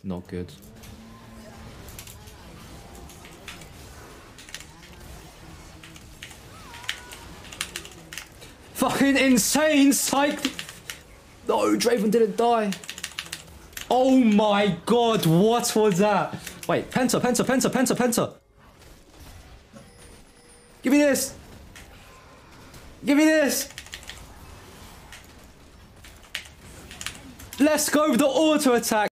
not good. Fucking insane psych. No, Draven didn't die. Oh my god, what was that? Wait, Penta, Penta, Penta, Penta, Penta. Give me this. Give me this. Let's go with the auto attack.